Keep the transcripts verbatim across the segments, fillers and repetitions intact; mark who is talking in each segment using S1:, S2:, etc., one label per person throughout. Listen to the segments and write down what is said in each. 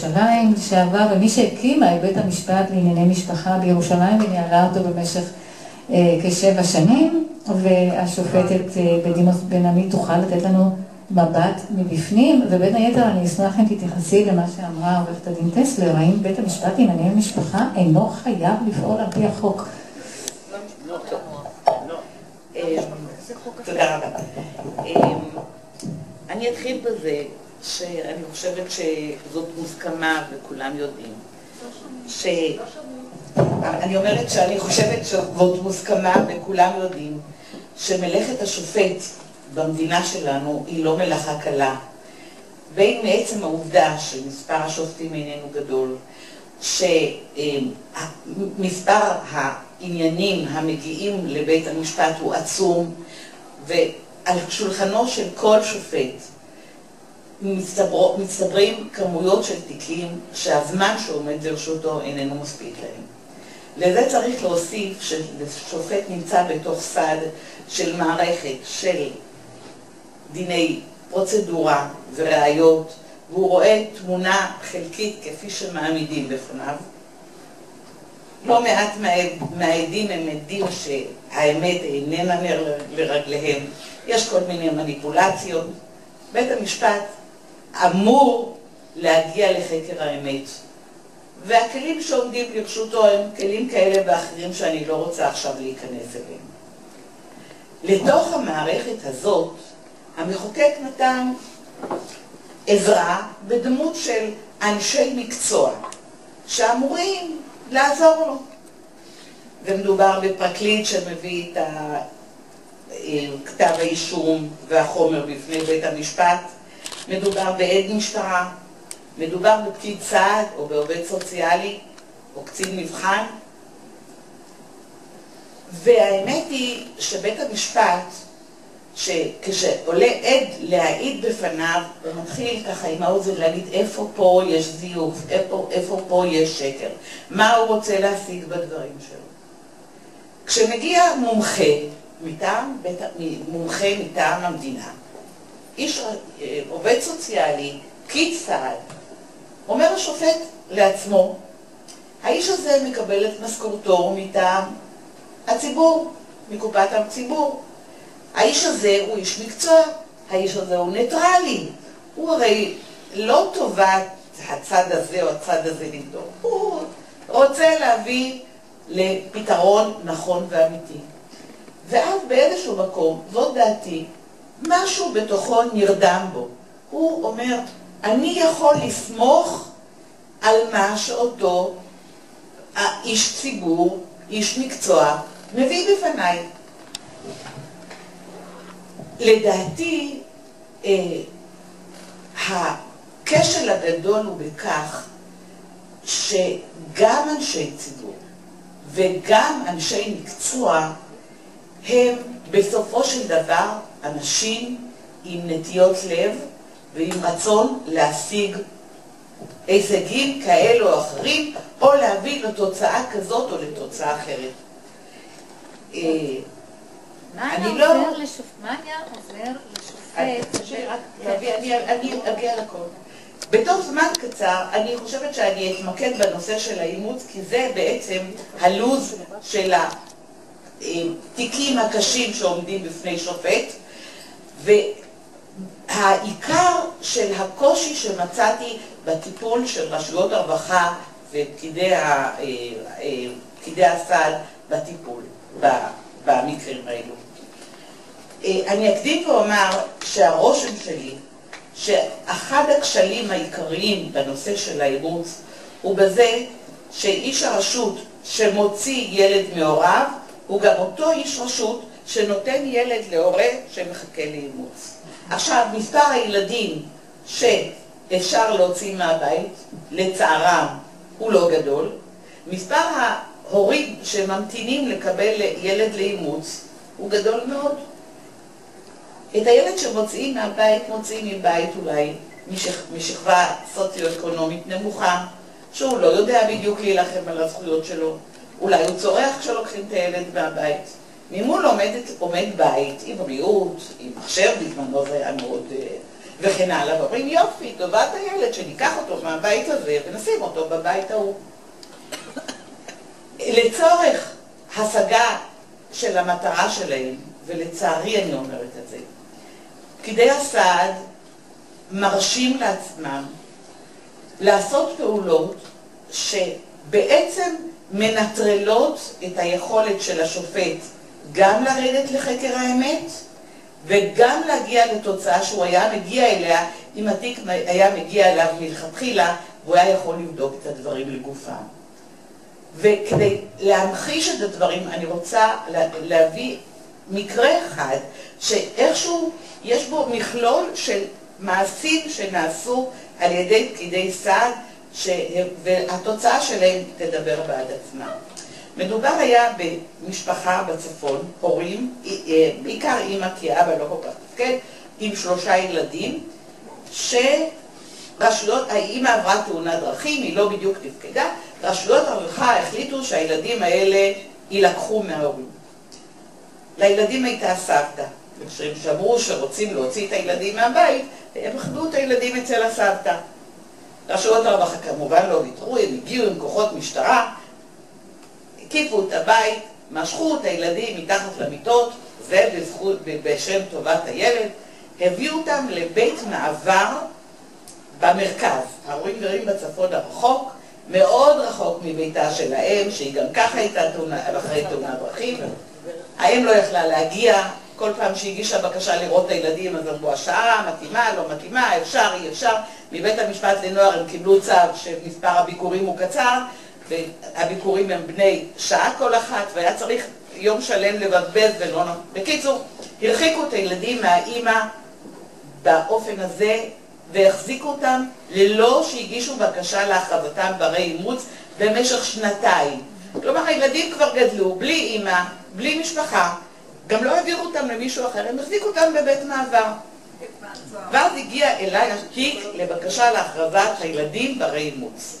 S1: ירושלים לשעבר, ומי שהקימה את בית המשפט לענייני משפחה בירושלים וניהלה אותו במשך אה, כשבע שנים, והשופטת אה, בדימוס בן עמי תוכל לתת לנו מבט מבפנים, ובין היתר אני אשמח אם תתייחסי למה שאמרה עורכת הדין טסלר, האם בית המשפט לענייני משפחה אינו חייב לפעול על פי החוק?
S2: תודה רבה. אני אתחיל בזה שאני חושבת שזאת מוסכמה וכולם יודעים. אני אומרת שאני חושבת שזאת מוסכמה וכולם יודעים שמלאכת השופט במדינה שלנו היא לא מלאכה קלה. בין מעצם העובדה שמספר השופטים איננו גדול, שמספר העניינים המגיעים לבית המשפט הוא עצום, ועל שולחנו של כל שופט מצטברים כמויות של תיקים שהזמן שעומד לרשותו איננו מספיק להם. לזה צריך להוסיף ששופט נמצא בתוך סד של מערכת של דיני פרוצדורה וראיות, והוא רואה תמונה חלקית כפי שמעמידים בפניו. לא מעט מהעדים הם עדים שהאמת איננה נר לרגליהם. יש כל מיני מניפולציות. בית המשפט אמור להגיע לחקר האמת. והכלים שעומדים לרשותו הם כלים כאלה ואחרים שאני לא רוצה עכשיו להיכנס אליהם. לתוך המערכת הזאת, המחוקק נתן עזרה בדמות של אנשי מקצוע שאמורים לעזור לו. ומדובר בפרקליט שמביא את כתב האישום והחומר בפני בית המשפט, מדובר בעד משטרה, מדובר בפקיד סעד או בעובד סוציאלי או קצין מבחן. והאמת היא שבית המשפט, שכשעולה עד להעיד בפניו, הוא מתחיל ככה עם האוזן להגיד איפה פה יש זיוף, איפה, איפה פה יש שקר, מה הוא רוצה להשיג בדברים שלו. כשמגיע מומחה, מטעם, מומחה מטעם המדינה, איש, עובד סוציאלי, פקיד סעד, אומר השופט לעצמו, האיש הזה מקבל את משכורתו מטעם הציבור, מקופת הציבור. האיש הזה הוא איש מקצוע, האיש הזה הוא ניטרלי, הוא הרי לא טובת הצד הזה או הצד הזה נגדו, הוא רוצה להביא לפתרון נכון ואמיתי. ואז באיזשהו מקום, זאת דעתי, משהו בתוכו נרדם בו. הוא אומר, אני יכול לסמוך על מה שאותו איש ציבור, איש מקצוע, מביא בפניי. לדעתי, אה, הכשל הגדול הוא בכך שגם אנשי ציבור וגם אנשי מקצוע הם בסופו של דבר אנשים עם נטיות לב ועם רצון להשיג הישגים כאלו או אחרים, או להביא לתוצאה כזאת או לתוצאה אחרת.
S1: מה היה עוזר לשופט?
S2: אני אגיע לכל. בתוך זמן קצר אני חושבת שאני אתמקד בנושא של האימוץ, כי זה בעצם הלוז של התיקים הקשים שעומדים בפני שופט, והעיקר של הקושי שמצאתי בטיפול של רשויות הרווחה ופקידי הסעד בטיפול במקרים האלו. אני אקדים ואומר שהרושם שלי שאחד הכשלים העיקריים בנושא של האימוץ הוא בזה שאיש הרשות שמוציא ילד מהוריו הוא גם אותו איש רשות שנותן ילד להורה שמחכה לאימוץ. עכשיו, מספר הילדים שאפשר להוציא מהבית, לצערם, הוא לא גדול. מספר ההורים שממתינים לקבל ילד לאימוץ הוא גדול מאוד. את הילד שמוצאים מהבית, מוצאים מבית אולי משכ... משכבה סוציו-אקונומית נמוכה, שהוא לא יודע בדיוק להילחם על הזכויות שלו. אולי הוא צורח כשלוקחים את הילד מהבית. ממול עומד, עומד בית עם בריאות, עם מחשב, בזמנו זה היה מאוד וכן הלאה, ואומרים יופי, טובת הילד שניקח אותו מהבית הזה ונשים אותו בבית ההוא. לצורך השגה של המטרה שלהם, ולצערי אני אומרת את זה, פקידי הסעד מרשים לעצמם לעשות פעולות שבעצם מנטרלות את היכולת של השופט גם לרדת לחקר האמת וגם להגיע לתוצאה שהוא היה מגיע אליה אם התיק היה מגיע אליו מלכתחילה והוא היה יכול לבדוק את הדברים לגופם. וכדי להמחיש את הדברים אני רוצה להביא מקרה אחד שאיכשהו יש בו מכלול של מעשים שנעשו על ידי פקידי סעד ש... והתוצאה שלהם תדבר בעד עצמה. מדובר היה במשפחה בצפון, הורים, בעיקר אימא כי אבא לא כל כך תפקד, עם שלושה ילדים, שרשויות, האימא עברה תאונת דרכים, היא לא בדיוק תפקדה, רשויות הרווחה החליטו שהילדים האלה יילקחו מההורים. לילדים הייתה סבתא, וכשהם שמרו שרוצים להוציא את הילדים מהבית, הם החדו את הילדים אצל הסבתא. רשויות הרווחה כמובן לא ויתרו, הם הגיעו עם כוחות משטרה, הקיפו את הבית, משכו את הילדים מתחת למיטות, זה בזכות, בשם טובת הילד, הביאו אותם לבית מעבר במרכז. ההורים גרים בצפון הרחוק, מאוד רחוק מביתה של האם, שהיא גם ככה הייתה אחרי תאונת דרכים. האם לא יכלה להגיע, כל פעם שהגישה בקשה לראות את הילדים, אז אמרו השעה, מתאימה, לא מתאימה, אפשר, אי אפשר. מבית המשפט לנוער הם קיבלו צו שמספר הביקורים הוא קצר, והביקורים הם בני שעה כל אחת, והיה צריך יום שלם לבזבז ולא... בקיצור, הרחיקו את הילדים מהאימא באופן הזה, והחזיקו אותם ללא שהגישו בקשה להכרזתם ברי אימוץ במשך שנתיים. כלומר, הילדים כבר גדלו בלי אימא, בלי משפחה, גם לא העבירו אותם למישהו אחר, הם החזיקו אותם בבית מעבר. ואז הגיע אליי התיק לבקשה להכרזת הילדים ברי אימוץ.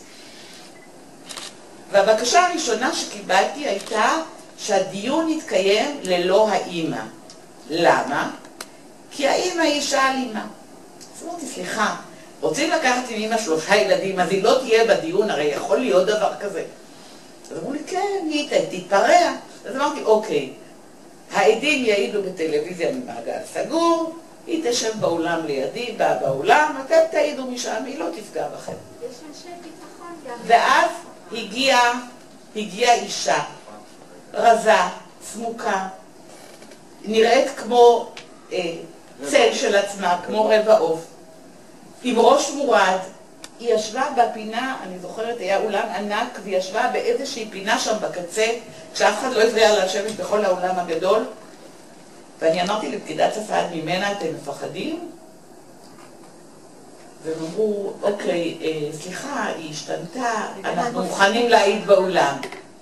S2: והבקשה הראשונה שקיבלתי הייתה שהדיון יתקיים ללא האימא. למה? כי האימא היא אישה אלימה. אז אמרתי, סליחה, רוצים לקחת עם אימא שלושה ילדים, אז היא לא תהיה בדיון, הרי יכול להיות דבר כזה. אז אמרו לי, כן, היא תתפרע. אז אמרתי, אוקיי, העדים יעידו בטלוויזיה ממעגל סגור, היא תשב באולם לידי, בא באולם, אתם תעידו משם, היא לא תפגע בכם.
S3: יש אנשי ביטחון גם.
S2: ואז הגיעה, הגיעה אישה, רזה, סמוקה, נראית כמו אה, צל של עצמה, כמו רבע עוף, עם ראש מורד. היא ישבה בפינה, אני זוכרת, היה אולם ענק, והיא ישבה באיזושהי פינה שם בקצה, כשאף אחד לא הפריע לה לשבת בכל האולם הגדול. ואני אמרתי לפקידת הסעד, ממנה אתם מפחדים? והם אמרו, אוקיי, אה, סליחה, היא השתנתה, אנחנו מוכנים להעיד באולם.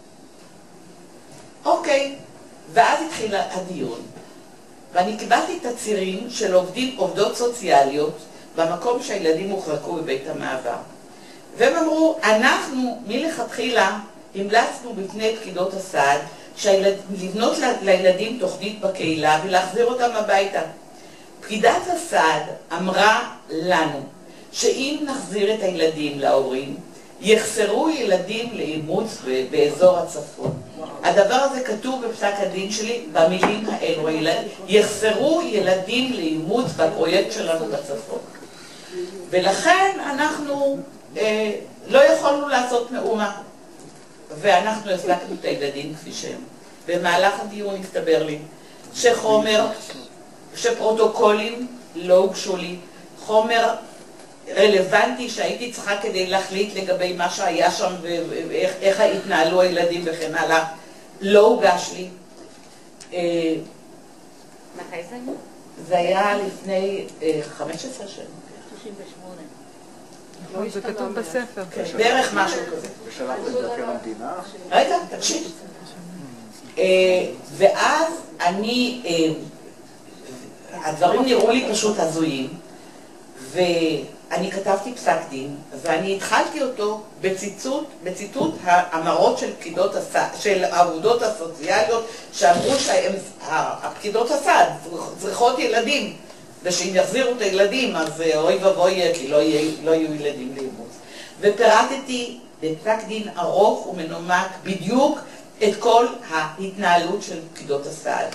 S2: אוקיי, ואז התחיל הדיון, ואני קיבלתי תצהירים של עובדים, עובדות סוציאליות, במקום שהילדים הוחזקו בבית המעבר. והם אמרו, אנחנו מלכתחילה המלצנו בפני פקידות הסעד, שהילד, לבנות לילדים תוכנית בקהילה ולהחזיר אותם הביתה. פקידת הסעד אמרה לנו שאם נחזיר את הילדים להורים, יחסרו ילדים לאימוץ באזור הצפון. הדבר הזה כתוב בפסק הדין שלי במילים האלו, יחסרו ילדים לאימוץ בפרויקט שלנו בצפון. ולכן אנחנו אה, לא יכולנו לעשות מאומה, ואנחנו החזקנו את הילדים כפי שהם. במהלך הדיון הסתבר לי שחומר, שפרוטוקולים לא הוגשו לי, חומר רלוונטי שהייתי צריכה כדי להחליט לגבי מה שהיה שם ואיך התנהלו הילדים וכן הלאה, לא הוגש לי.
S3: מתי זה היה?
S2: זה היה לפני חמש עשרה שנים.
S3: שלושים ושמונה.
S4: זה כתוב בספר.
S2: בערך משהו כזה.
S5: בשלב מבקר המדינה?
S2: רגע, תקשיב. ואז אני, הדברים נראו לי פשוט הזויים, ואני כתבתי פסק דין, ואני התחלתי אותו בציטוט, בציטוט האמרות של פקידות הסעד, של העבודות הסוציאליות, שאמרו שהפקידות הסעד צריכות ילדים, ושאם יחזירו את הילדים, אז אוי ובוי יהיה, כי לא, יהיה, לא יהיו ילדים לאימוץ. ופירטתי בפסק דין ארוך ומנומק בדיוק את כל ההתנהלות של פקידות הסעד.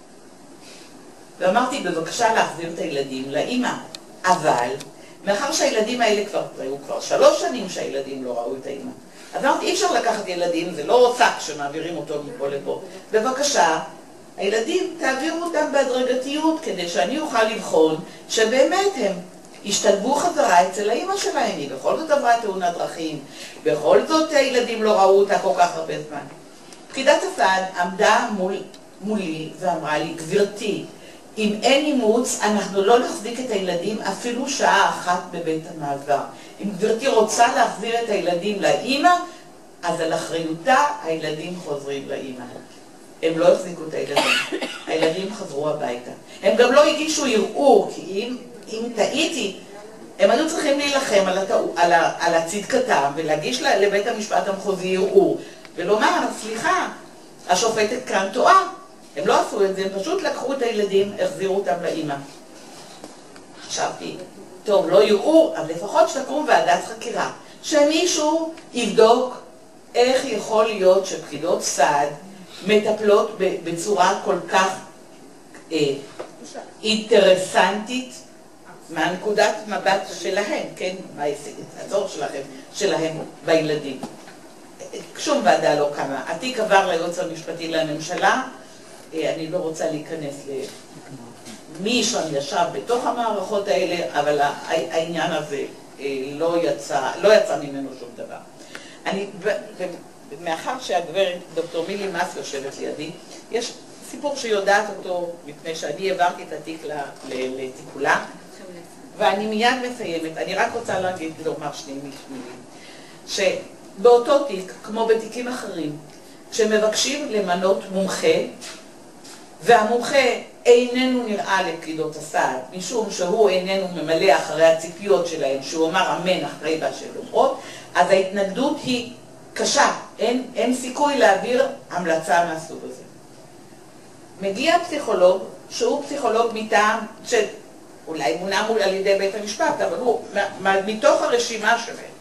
S2: ואמרתי, בבקשה להחזיר את הילדים לאמא. אבל, מאחר שהילדים האלה כבר, היו כבר שלוש שנים שהילדים לא ראו את האמא. אז אמרתי, אי אפשר לקחת ילדים, זה לא שק שמעבירים אותו מפה לפה. בבקשה, הילדים, תעבירו אותם בהדרגתיות, כדי שאני אוכל לבחון שבאמת הם השתלבו חזרה אצל האמא שלהם. היא בכל זאת עברה תאונת דרכים, בכל זאת הילדים לא ראו אותה כל כך הרבה זמן. פקידת הסעד עמדה מול, מולי ואמרה לי, גברתי, אם אין אימוץ, אנחנו לא נחזיק את הילדים אפילו שעה אחת בבית המעבר. אם גברתי רוצה להחזיר את הילדים לאמא, אז על אחריותה הילדים חוזרים לאמא. הם לא החזיקו את הילדים, הילדים חזרו הביתה. הם גם לא הגישו ערעור, כי אם, אם טעיתי, הם היו צריכים להילחם על, התאו, על, ה, על הצדקתם ולהגיש לבית המשפט המחוזי ערעור, ולומר, סליחה, השופטת כאן טועה. הם לא עשו את זה, הם פשוט לקחו את הילדים, החזירו אותם לאמא. חשבתי, טוב, לא ערעור, אבל לפחות שתקום ועדת חקירה, שמישהו יבדוק איך יכול להיות שפקידות סעד מטפלות בצורה כל כך אה, אינטרסנטית מהנקודת מבט שלהם, כן? מה הצורך שלהם, שלהם בילדים. שום ועדה לא קמה. התיק עבר ליועץ המשפטי לממשלה, אני לא רוצה להיכנס למי שם ישב בתוך המערכות האלה, אבל העניין הזה לא יצא, לא יצא ממנו שום דבר. אני, מאחר שהגברת דוקטור מילי מס יושבת לידי, יש סיפור שיודעת אותו מפני שאני העברתי את התיק לטיפולה, ואני מיד מסיימת. אני רק רוצה להגיד, לומר שני מילים, שבאותו תיק, כמו בתיקים אחרים, כשמבקשים למנות מומחה, והמומחה איננו נראה לפקידות הסעד, משום שהוא איננו ממלא אחרי הציפיות שלהם, שהוא אומר אמן אחרי מה שהן אומרות, אז ההתנגדות היא קשה, אין, אין סיכוי להעביר המלצה מהסוג הזה. מגיע פסיכולוג, שהוא פסיכולוג מטעם, שאולי מונה מול על ידי בית המשפט, אבל הוא מתוך הרשימה שלהם.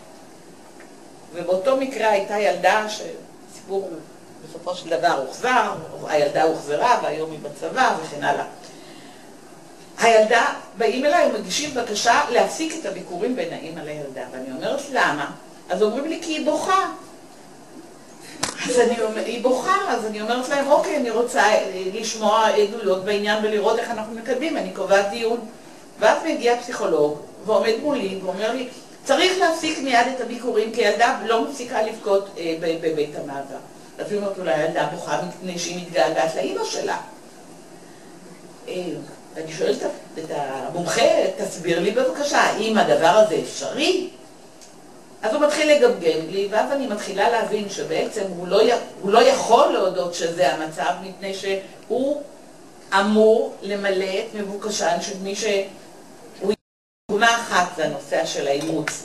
S2: ובאותו מקרה הייתה ילדה שסיפור בסופו של דבר הוחזר, הילדה הוחזרה והיום היא בצבא וכן הלאה. הילדה, באים אליי ומגישים בקשה להפסיק את הביקורים בין האמא לילדה, ואני אומרת למה? אז אומרים לי כי היא בוכה. אז אני אומרת, היא בוכה, אז אני אומרת להם, אוקיי, אני רוצה לשמוע עדויות בעניין ולראות איך אנחנו מקדמים, אני קובעת דיון. ואז מגיע פסיכולוג ועומד מולי ואומר לי, צריך להפסיק מיד את הביקורים, כי ילדה לא מפסיקה לבכות אה, בבית המעבר. אז היא אומרת, אולי ילדה בוכה מפני שהיא מתגעגעת לאמא שלה. אה, אני שואלת את המומחה, תסביר לי בבקשה, האם הדבר הזה אפשרי? אז הוא מתחיל לגמגם לי, ואז אני מתחילה להבין שבעצם הוא לא, הוא לא יכול להודות שזה המצב, מפני שהוא אמור למלא את מבוקשן של מי שהוא דוגמה אחת לנושא של האימוץ.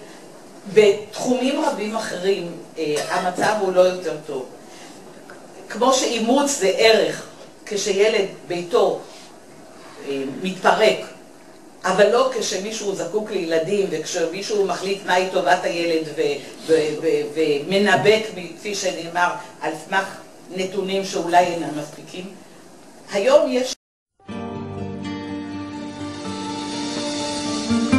S2: בתחומים רבים אחרים המצב הוא לא יותר טוב. כמו שאימוץ זה ערך כשילד ביתו מתפרק, אבל לא כשמישהו זקוק לילדים וכשמישהו מחליט מהי טובת הילד ומנבק, כפי שנאמר, על סמך נתונים שאולי אינם מספיקים. היום יש